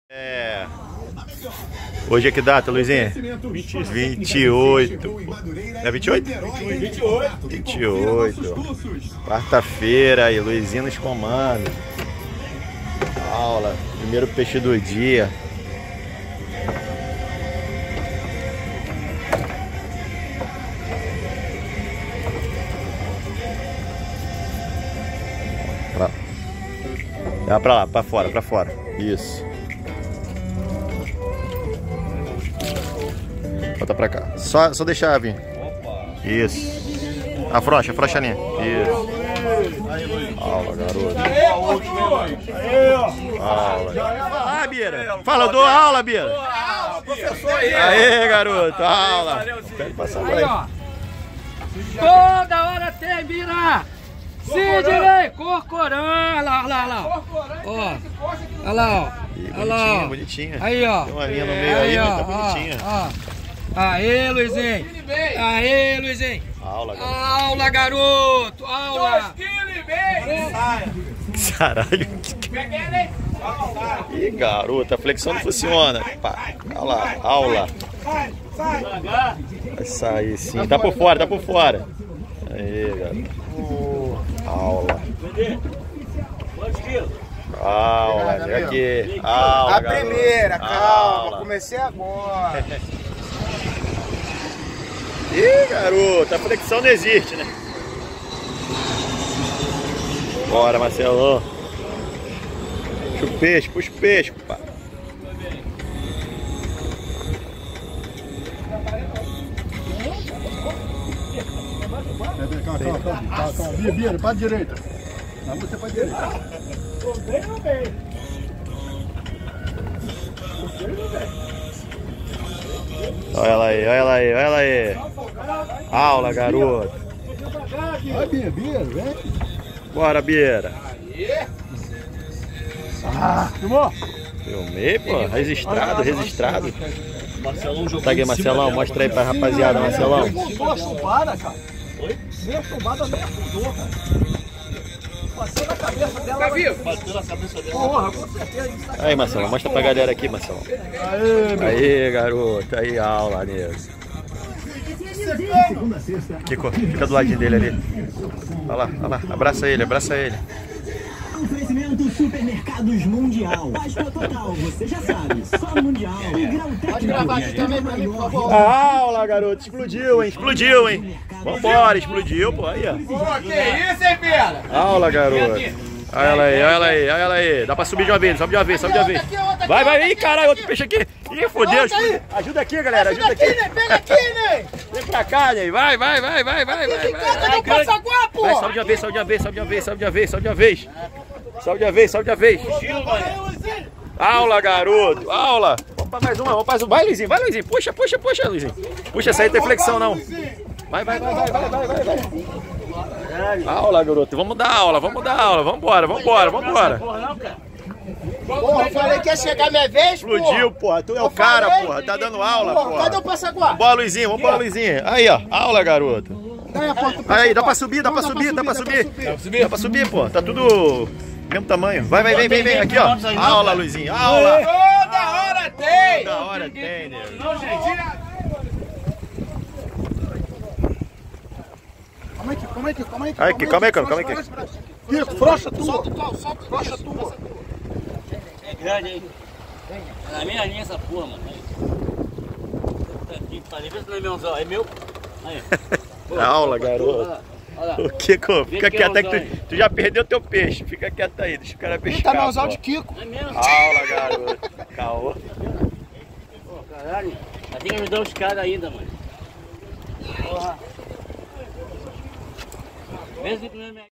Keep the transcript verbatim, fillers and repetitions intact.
É. Hoje é que data, Luizinho? vinte e oito. É vinte e oito? vinte e oito. vinte e oito. Quarta-feira aí, Luizinho nos comandos. Aula. Primeiro peixe do dia. Pra... Dá pra lá, pra fora, pra fora. Isso. Volta pra cá. Só, só deixar vir. Isso. Afrouxa, afrouxa a linha. Isso. Aula, garoto. Aula. Ah, Bira. Fala, eu dou aula, Bira. Aê, garoto. Aula. Pede passar pra aí. Toda hora tem, Bira. Sidney, Corcorã. Olha lá, olha lá, olha lá. Ó. Olha lá, ó. Olha lá, ó. Bonitinha. Aí, ó. Tem uma linha no meio aí, mas tá bonitinha. Ó. Aê, Luizinho. Aê, Luizinho. Aula, garoto. Aula, garoto. Aula. Caralho. Ih, garoto, a flexão não funciona. Pá. Olha lá, aula. Vai sair sim. Tá por fora, tá por fora. Aí, garoto. Aula. Aula, vem aqui. Aula, A primeira, garoto. calma, Aula. comecei agora. Ih, garoto, a flexão não existe, né? Bora, Marcelão. Puxa o peixe, puxa o peixe, pá. Calma, calma, calma, calma. Bira, Bira, para a direita. Não, você para a direita. Olha ela aí, olha ela aí, olha ela aí. Aula, garoto. Vai, Bira, Bira, vem. Bora, Bira. Ah, filmou? Filmei, pô. Registrado, registrado. Tá aqui, Marcelão. Mostra aí pra rapaziada, Marcelão. Afundou a chumbada, cara. Oi? Meia chumbada, meia afundou, cara. Passou na cabeça dela. Tá vivo? Bateu na cabeça dela. Porra, com certeza. Aí, Marcelão. Mostra pra galera aqui, Marcelão. Aê, meu. Aí, garoto. Aí, aula, nego. Kiko, fica do ladinho dele ali. Olha lá, olha lá. Abraça ele, abraça ele. Oferecimento Supermercados Mundial. Páscoa total, você já sabe. Só Mundial. E grau Pode gravar aqui também pra mim, por favor. Aula, garoto. Explodiu, hein? Explodiu, hein? Vambora, explodiu, pô. Aí, ó. Pô, que isso, hein, Pera? Aula, garoto. Olha ela aí, olha ela aí, olha ela aí. Dá pra subir de uma vez, sobe de uma vez, sobe de uma vez. Vai, vai. Ih, caralho, outro peixe aqui. Ih, fodeu. Ajuda aqui, galera. Ajuda aqui. Pega aqui, né? Vem pra cá, Ney. Vai, vai, vai, vai, vai, vai. Cadê o passaguá, pô? Vai, sobe de uma vez, sobe de uma vez, sobe de uma vez, sobe de uma vez, sobe de uma vez. Sobe de uma vez, sobe de uma vez. Aula, garoto. Aula. Vamos pra mais uma, vamos pra mais uma. Vai, Luizinho, vai, Luizinho. Puxa, puxa, puxa, Luizinho. Puxa, essa aí tem flexão, não. Vai, vai, vai, vai, vai, vai, vai, vai. Aula, garoto. Vamos dar aula, vamos dar aula. Vambora, vambora, vambora. Porra, eu falei que ia chegar minha vez, pô. Explodiu, porra. Tu é o cara, porra. Tá dando aula, porra. Cadê o passaguá? Vambora, Luizinho, vambora, Luizinho. Aí, ó. Aula, garoto. Aí, dá pra subir, dá pra subir, dá pra subir. Dá pra subir, pô. Tá tudo mesmo tamanho. Vai, vai, vem, vem, vem. Aqui, ó. Aula, Luizinho. Aula. Toda hora tem. Da hora tem, né? Não, gente. Calma aí, calma aí, calma aí. Aí, aqui, calma aí, calma aí. Kiko, frouxa tua. Solta o pau, solta o pau. Frouxa tua. É grande aí. Na minha linha essa porra, mano. Vê se não é meu, é meu. Aí. Aula, garoto. Olha lá, olha lá. O Kiko, fica que é quieto aí que anzol tu, tu já perdeu teu peixe. Fica quieto aí, deixa o cara Ih, pescar. tá no anzol pô. de Kiko. É mesmo? Aula, garoto. Caô. Pô, caralho. Vai ter que me dar uns caras ainda, mano. Porra. Mesmo que tu não é minha...